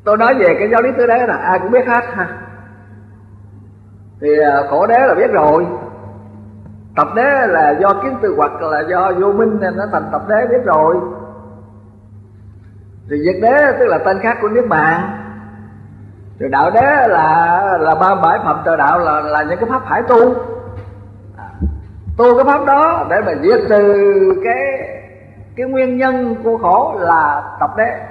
Tôi nói về cái giáo lý tứ đế là ai cũng biết hết ha. Thì khổ đế là biết rồi, tập đế là do kiến tư hoặc là do vô minh nên nó thành tập đế biết rồi. Thì diệt đế tức là tên khác của niết bàn. Rồi đạo đế là 37 phẩm trời đạo, là những cái pháp phải tu. Tu cái pháp đó để mà diệt trừ cái nguyên nhân của khổ là tập đế.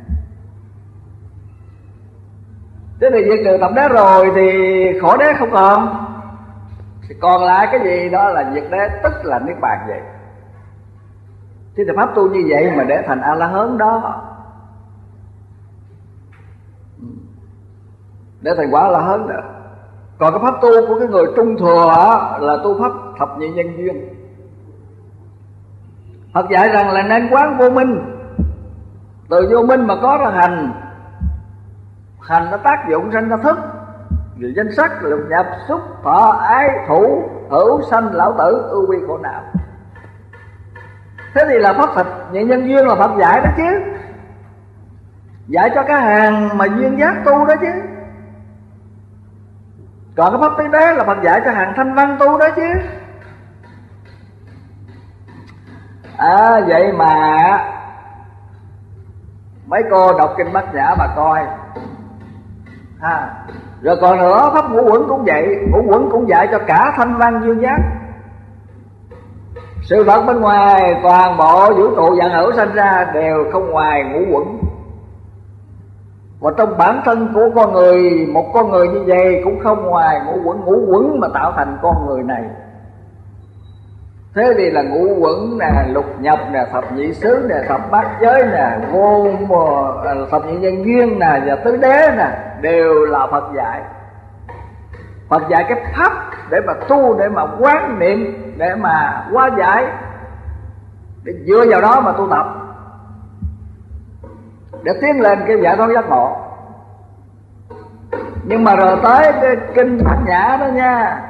Thế thì diệt trừ tập đế rồi thì khổ đế không còn, thì còn lại cái gì đó là diệt đế, tức là niết bàn vậy. Thế thì pháp tu như vậy mà để thành A-la-hán đó, để thành quả A-la-hán đó. Còn cái pháp tu của cái người trung thừa là tu pháp thập nhị nhân duyên. Phật dạy rằng là nên quán vô minh, từ vô minh mà có ra hành. Hành nó tác dụng sanh ra thức, vì danh sắc, lục nhập, xúc, thọ, ái, thủ, hữu, sanh, lão tử, ưu vi, khổ não. Thế thì là pháp thập nhị nhân duyên là Phật dạy đó chứ, dạy cho cái hàng mà duyên giác tu đó chứ. Còn cái pháp tứ đế là Phật dạy cho hàng thanh văn tu đó chứ. Vậy mà mấy cô đọc kinh Bát Nhã bà coi rồi còn nữa, pháp ngũ uẩn cũng vậy. Ngũ uẩn cũng dạy cho cả thanh văn duyên giác. Sự vật bên ngoài toàn bộ vũ trụ vạn hữu sanh ra đều không ngoài ngũ uẩn. Và trong bản thân của con người, một con người như vậy cũng không ngoài ngũ uẩn. Ngũ uẩn mà tạo thành con người này. Thế thì là ngũ uẩn nè, lục nhập nè, thập nhị xứ nè, thập bát giới nè, thập nhị nhân duyên nè, và tứ đế nè, đều là Phật dạy. Phật dạy cái pháp để mà tu, để mà quán niệm, để mà hóa giải, để dựa vào đó mà tu tập, để tiến lên cái giải thoát giác ngộ. Nhưng mà rồi tới cái kinh Bát Nhã đó nha,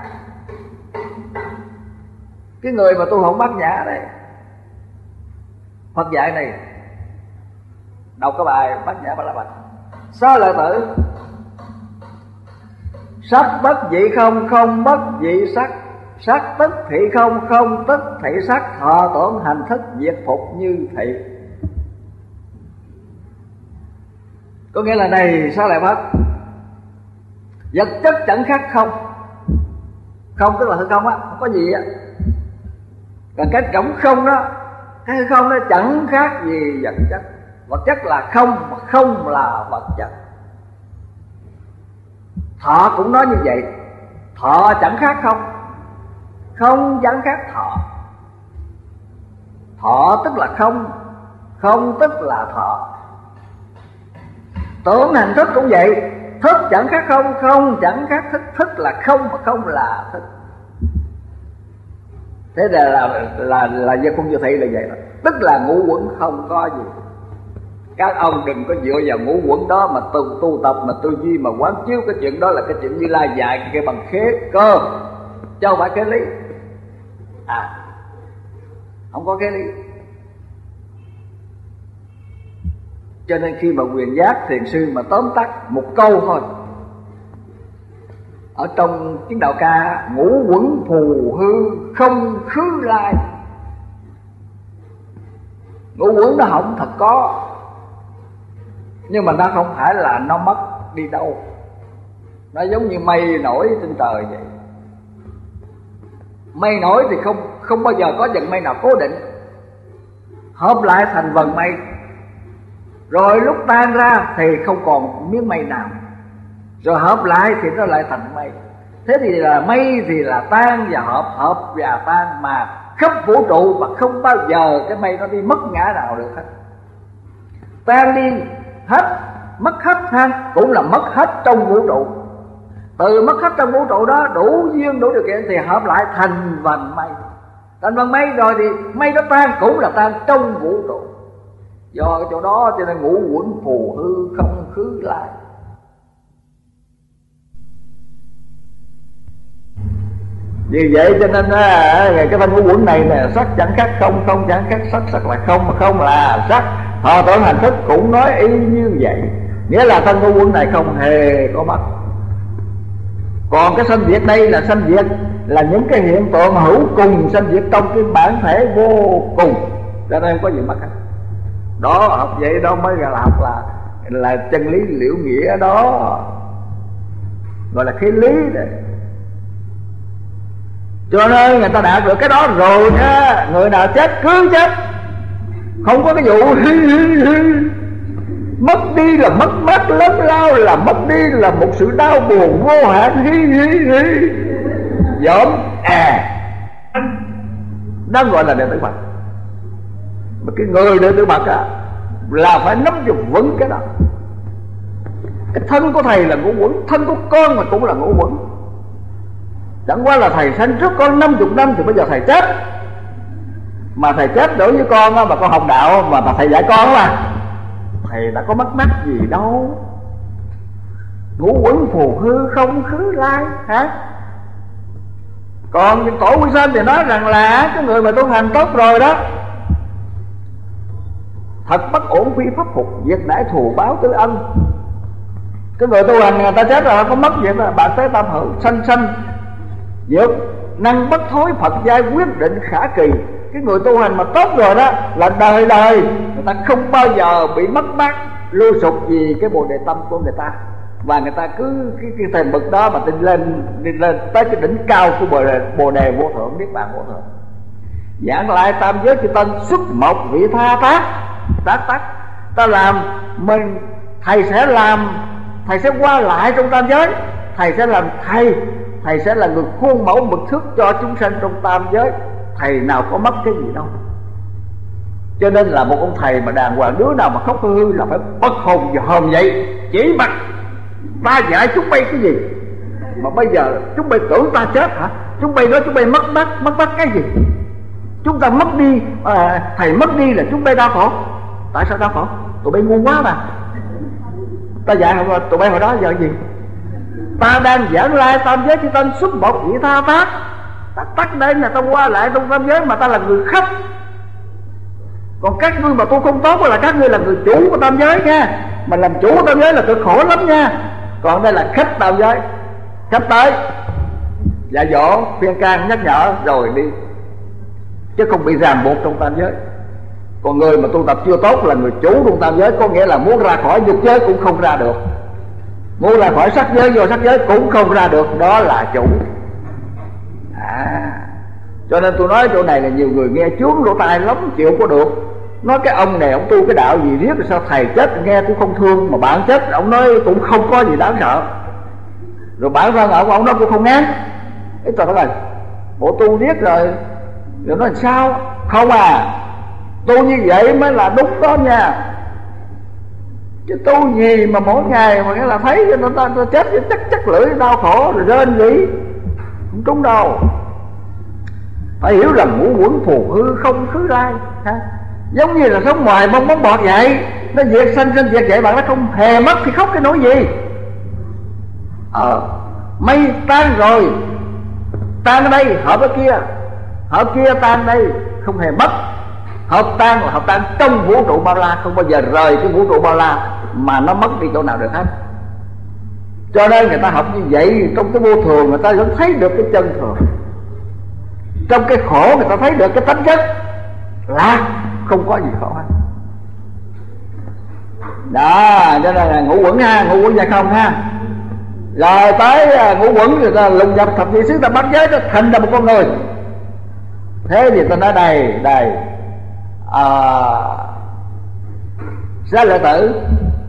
cái người mà tu học Bát Nhã đây, Phật dạy này, đọc cái bài Bát Nhã Ba La Mật. Sao lại tử? Sắc bất dị không, không bất dị sắc. Sắc tức thị không, không tức thị sắc. Thọ tưởng hành thức diệt phục như thị. Có nghĩa là này, sao lại Phật? Vật chất chẳng khác không. Không tức là hư không á, không có gì á. Còn cái trống không đó, cái hư không đó chẳng khác gì vật chất. Vật chất là không, mà không là vật chất. Thọ cũng nói như vậy. Thọ chẳng khác không, không chẳng khác thọ. Thọ tức là không, không tức là thọ. Tưởng hành thức cũng vậy. Thức chẳng khác không, không chẳng khác thức. Thức là không, mà không là thức. Thế là do không vô thị là vậy đó. Tức là ngũ uẩn không có gì. Các ông đừng có dựa vào ngũ uẩn đó mà tu tập, mà tư duy, mà quán chiếu cái chuyện đó là cái chuyện Như Lai dạy cái bằng khế cơ, chứ không phải khế lý. Không có khế lý. Cho nên khi mà Quyền Giác Thiền Sư mà tóm tắt một câu thôi ở trong tiếng Đạo Ca: ngũ uẩn phù hư không khứ lai. Ngũ uẩn nó không thật có, nhưng mà nó không phải là nó mất đi đâu. Nó giống như mây nổi trên trời vậy. Mây nổi thì không bao giờ có vần mây nào cố định, hợp lại thành vần mây, rồi lúc tan ra thì không còn miếng mây nào, rồi hợp lại thì nó lại thành mây. Thế thì là mây thì là tan và hợp, hợp và tan, mà khắp vũ trụ và không bao giờ cái mây nó đi mất ngã nào được hết. Tan đi hết, mất hết ha, cũng là mất hết trong vũ trụ. Từ mất hết trong vũ trụ đó đủ duyên đủ điều kiện thì hợp lại thành vần mây. Thành vần mây rồi thì mây đó tan cũng là tan trong vũ trụ. Do cái chỗ đó cho nên ngũ uẩn phù hư không khứ lại. Vì vậy cho nên cái thanh ngũ uẩn này nè, sắc chẳng khác không, không chẳng khác sắc, sắc là không, mà không là sắc. Thọ tưởng hành thức cũng nói y như vậy. Nghĩa là thân ngũ uẩn này không hề có mất. Còn cái sanh diệt đây là sanh diệt, là những cái hiện tượng hữu cùng sanh diệt trong cái bản thể vô cùng, cho nên không có gì mất hết. Đó, học vậy đó mới là học là chân lý liễu nghĩa đó, gọi là khí lý đấy. Cho nên người ta đạt được cái đó rồi nha, người nào chết cứ chết, không có cái vụ mất đi là mất mát lớn lao, là mất đi là một sự đau buồn vô hạn, dỗm đó gọi là đệ tử Phật. Mà cái người đệ tử Phật là phải nắm cho vững cái đó. Cái thân của thầy là ngũ uẩn, thân của con mà cũng là ngũ uẩn. Chẳng qua là thầy sanh trước con 50 năm thì bây giờ thầy chết. Mà thầy chết đối với con mà con học đạo mà thầy dạy con mà, thầy đã có mất mát gì đâu. Ngũ uẩn phù hư không khứ lai hả? Còn tổ Quy Sơn thì nói rằng là cái người mà tu hành tốt rồi đó, thật bất ổn phi pháp phục, việc nãi thù báo tư ân. Cái người tu hành người ta chết rồi có mất việc là bạn tới tam hữu sanh sanh dược năng bất thối, Phật giai quyết định khả kỳ. Cái người tu hành mà tốt rồi đó là đời đời người ta không bao giờ bị mất mát lưu sụp vì cái bồ đề tâm của người ta, và người ta cứ cái thềm bậc đó mà đi lên tới cái đỉnh cao của bồ đề vô thượng, niết bàn vô thượng. Giảng lại tam giới chư tân xuất một vị tha tác ta làm mình, thầy sẽ làm, thầy sẽ qua lại trong tam giới, thầy sẽ làm thầy sẽ là người khuôn mẫu mực thước cho chúng sanh trong tam giới. Thầy nào có mất cái gì đâu. Cho nên là một ông thầy mà đàng hoàng, đứa nào mà khóc hư là phải bất hồn và hồn vậy. Chỉ mặt ta dạy chúng bay cái gì mà bây giờ chúng bay tưởng ta chết hả? Chúng bay nói chúng bay mất mát cái gì? Chúng ta mất đi, thầy mất đi là chúng bay đau khổ. Tại sao đau khổ? Tụi bay ngu quá mà. Ta dạy tụi bay hồi đó giờ gì? Ta đang giảng lai tam giới chư tân xuất một vị tha tác. Tắc đây là ta qua lại trong tam giới mà ta là người khách. Còn các ngươi mà tu không tốt là các ngươi là người chủ của tam giới nha. Mà làm chủ của tam giới là cực khổ lắm nha. Còn đây là khách tam giới, khách tới dạy dỗ khuyên can nhắc nhở rồi đi, chứ không bị ràng buộc trong tam giới. Còn người mà tu tập chưa tốt là người chủ trong tam giới, có nghĩa là muốn ra khỏi dục giới cũng không ra được, muốn ra khỏi sắc giới vô sắc giới cũng không ra được, đó là chủ. Cho nên tôi nói chỗ này là nhiều người nghe chướng lỗ tai lắm, chịu có được. Nói cái ông này ông tu cái đạo gì riết rồi sao thầy chết nghe cũng không thương, mà bạn chết ông nói cũng không có gì đáng sợ. Rồi bản thân ông nói cũng không ngán. Ý trời ơi, bộ tu riết rồi nói làm sao? Không tu như vậy mới là đúng đó nha. Chứ tu gì mà mỗi ngày mà cái là thấy cho người ta chết chắc lưỡi đau khổ rồi rên gì, không trúng đâu. Phải hiểu rằng ngũ uẩn phù hư không khứ lai ha? Giống như là sống ngoài bong bóng bọt vậy, nó diệt sanh diệt vậy, bạn nó không hề mất thì khóc cái nỗi gì. Mây tan rồi, tan ở đây hợp ở kia, hợp kia tan đây, không hề mất. Hợp tan là hợp tan trong vũ trụ bao la, không bao giờ rời cái vũ trụ bao la mà nó mất đi chỗ nào được hết. Cho nên người ta học như vậy, trong cái vô thường người ta vẫn thấy được cái chân thường, trong cái khổ người ta thấy được cái tánh chất là không có gì khổ hết. Đó, cho nên là ngũ uẩn ha, ngũ uẩn dạ không ha. Rồi tới ngũ uẩn người ta lùng nhập thập nhị xứ, ta bắt giới nó thành ra một con người. Thế thì ta nói đây Xá lợi tử,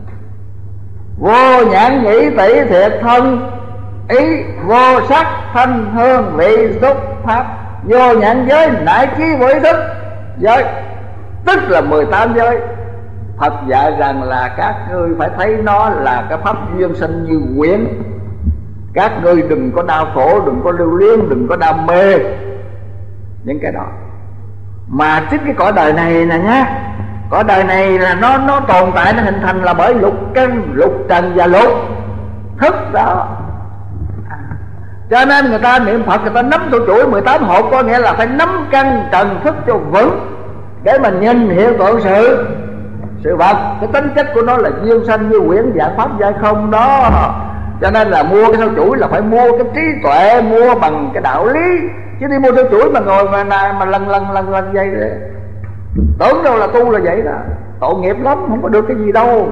vô nhãn nhĩ tỷ thiệt thân ý, vô sắc thanh hương vị xúc pháp, vô nhãn giới nải trí vô ý thức giới, tức là 18 giới. Phật dạy rằng là các ngươi phải thấy nó là cái pháp duyên sinh như quyển. Các ngươi đừng có đau khổ, đừng có lưu luyến, đừng có đam mê những cái đó. Mà chính cái cõi đời này nè nhá, cõi đời này là nó tồn tại, nó hình thành là bởi lục căn, lục trần và lục thức đó. Cho nên người ta niệm Phật, người ta nắm tổ chuỗi 18 hộp, có nghĩa là phải nắm căn trần thức cho vững, để mà nhìn hiện tượng sự vật, cái tính chất của nó là duyên sanh như quyển dạng pháp giai không đó. Cho nên là mua cái sâu chuỗi là phải mua cái trí tuệ, mua bằng cái đạo lý, chứ đi mua sâu chuỗi mà ngồi mà lần vậy đấy. Tưởng đâu là tu là vậy đó, tội nghiệp lắm, không có được cái gì đâu.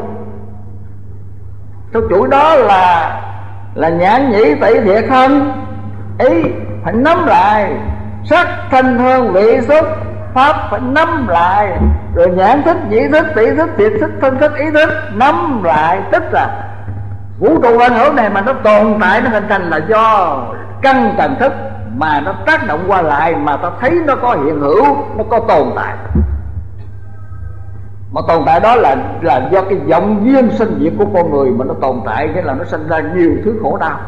Sâu chuỗi đó là nhãn nhĩ tỷ thiệt thân ý, phải nắm lại. Sắc thanh hương vị xúc pháp phải nắm lại. Rồi nhãn thức, nhĩ thức, tỷ thức, thiệt thức, thân thức, ý thức nắm lại. Tức là vũ trụ văn hữu này mà nó tồn tại, nó hình thành là do căn tầng thức mà nó tác động qua lại, mà ta thấy nó có hiện hữu, nó có tồn tại. Mà tồn tại đó là do cái vọng duyên sinh diệt của con người mà nó tồn tại, nghĩa là nó sinh ra nhiều thứ khổ đau.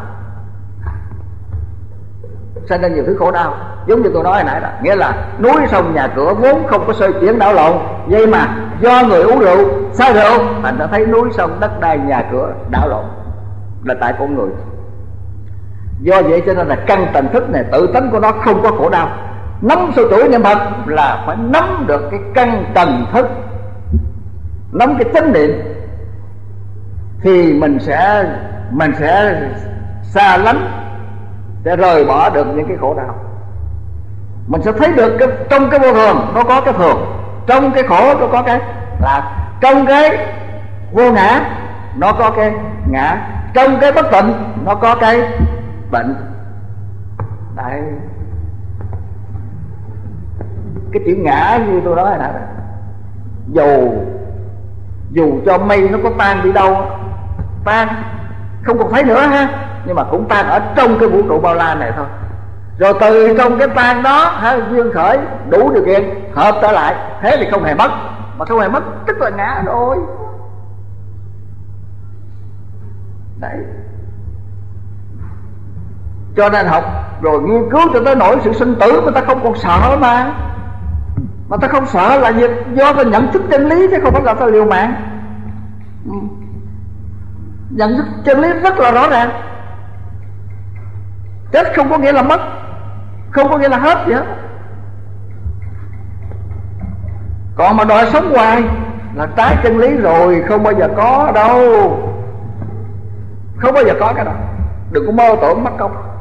Sinh ra nhiều thứ khổ đau. Giống như tôi nói hồi nãy đó, nghĩa là núi sông nhà cửa vốn không có xoay chuyển đảo lộn, vậy mà do người uống rượu, say rượu, thành ra thấy núi sông đất đai nhà cửa đảo lộn, là tại con người. Do vậy cho nên là căn tầng thức này tự tánh của nó không có khổ đau. Nắm sâu chuỗi niệm Phật là phải nắm được cái căn tầng thức, nắm cái chánh niệm, thì mình sẽ xa lánh, sẽ rời bỏ được những cái khổ đau. Mình sẽ thấy được trong cái vô thường nó có cái thường, trong cái khổ nó có cái lạc, trong cái vô ngã nó có cái ngã, trong cái bất tịnh nó có cái bệnh. Đấy, cái chữ ngã như tôi nói là dù cho mây nó có tan đi đâu, tan không còn thấy nữa ha, nhưng mà cũng tan ở trong cái vũ trụ bao la này thôi. Rồi từ trong cái tan đó duyên khởi đủ điều kiện hợp trở lại, thế thì không hề mất. Mà không hề mất tức là ngã rồi. Đấy, cho nên học rồi nghiên cứu cho tới nỗi sự sinh tử mà ta không còn sợ. Mà ta không sợ là do ta nhận thức chân lý, chứ không phải là ta liều mạng. Nhận thức chân lý rất là rõ ràng. Chết không có nghĩa là mất, không có nghĩa là hết gì hết. Còn mà đòi sống hoài là trái chân lý rồi, không bao giờ có đâu. Không bao giờ có cái đó. Đừng có mơ tưởng mất công.